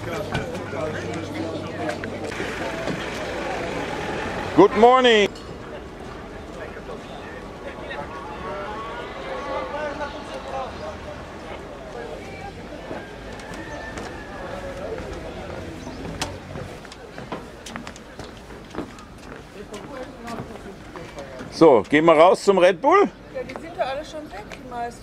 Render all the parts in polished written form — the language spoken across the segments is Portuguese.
Good morning. So, gehen wir raus zum Red Bull? Ja, die sind ja alle schon weg, die meisten.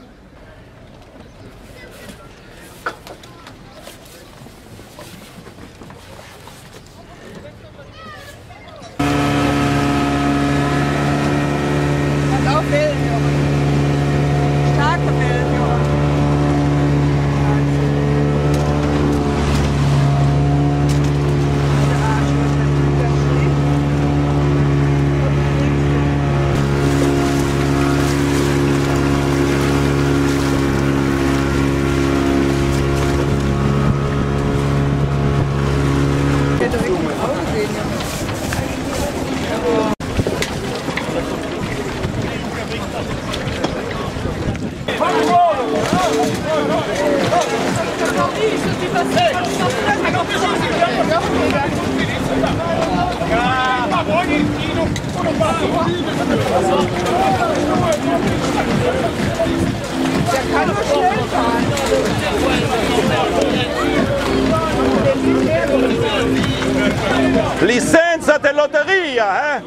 Hat auch Wellen, Jochen. Starke Wellen, Jochen. Der Arsch wird nicht ganz schlimm. Der kann nur schnell fahren. Licenza de lotteria, eh?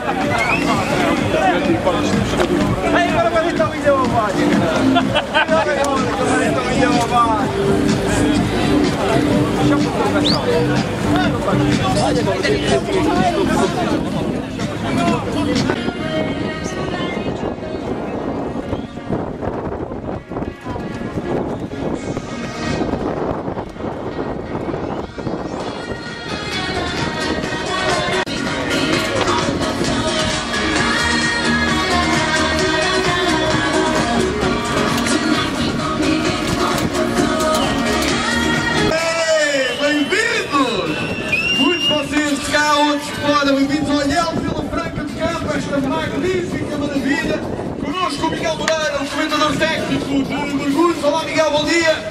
Bem-vindos ao Olhão, Vila Franca de Campo, esta magnífica maravilha. Connosco o Miguel Moreira, o comentador técnico de mergulhos. Olá Miguel, bom dia.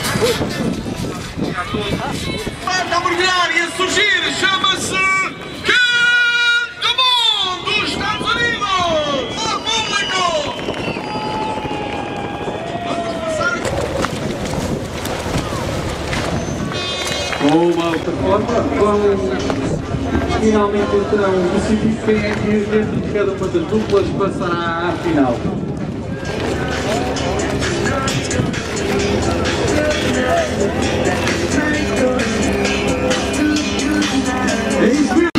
Vai a mergulhar e a surgir, chama-se Candamon dos Estados Unidos. Ó público! Vamos passar com uma plataforma, finalmente então o circuito PN dentro de cada uma das duplas passará à final. É isso mesmo.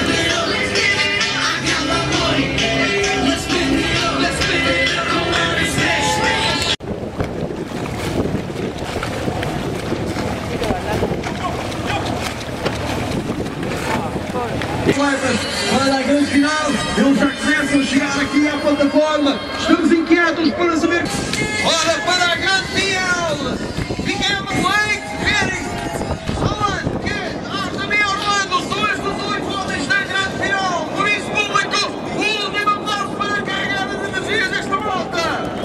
Olha a grande final, eles já começam a chegar aqui à plataforma. Estamos inquietos para saber. Ora, para a grande final! Miguel Blake, Pérez, Alan, Arthur e Orlando, são estes 8 homens da grande final. Por isso, público, o último aplauso para carregar as energias desta volta.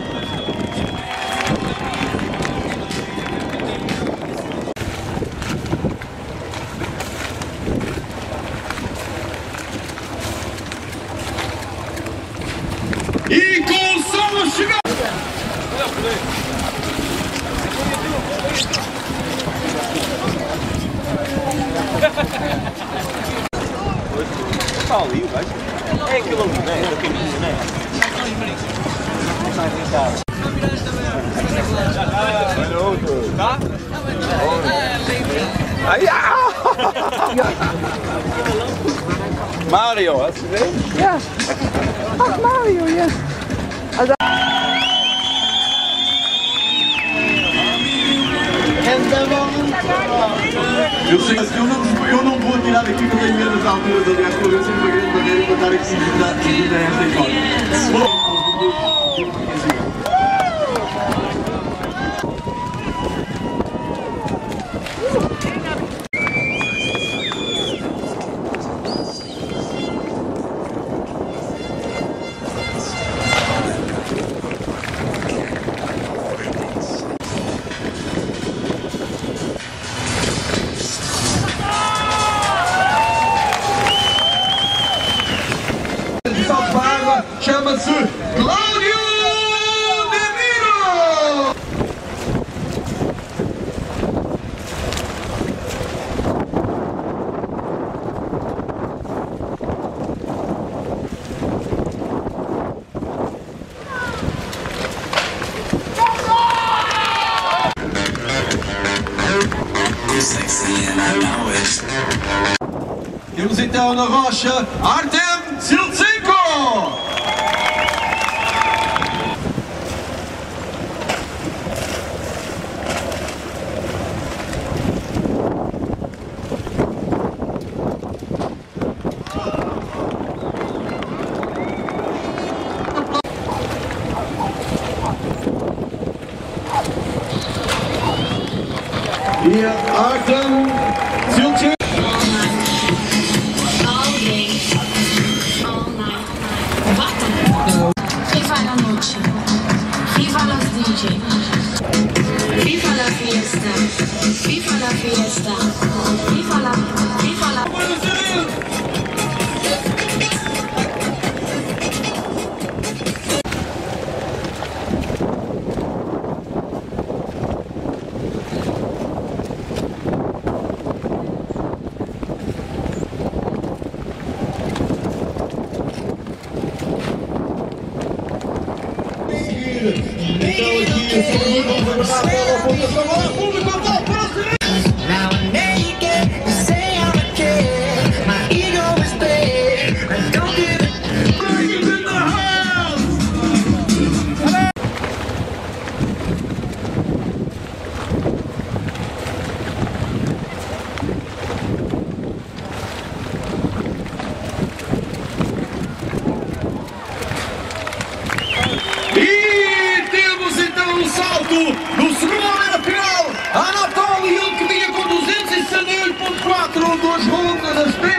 E com o som a chegar! Está ali o gajo. É aquilo ali, não é? Da camisa, não é? Está irritado. Olha outro. Tá? Aí! Mario, hast du gesehen? Ja. Ach, Mario, ja. Also Eu sei que eu não vou tirar aqui porque tenho medo das alturas, aliás, estou a ver sempre uma grande barreira e vou estar aqui devido a esta hipótese. Temos então na rocha Artem Siltsenko. E Artem Siltsenko. Viva la noche, viva los DJ, viva la fiesta, viva la fiesta, viva la. Now I'm naked, you say I'm a kid. My ego is big, I don't give a In the house. E temos então um salto no segundo momento final. Anatoly Ilk vinha com 268.4, 2 rondas das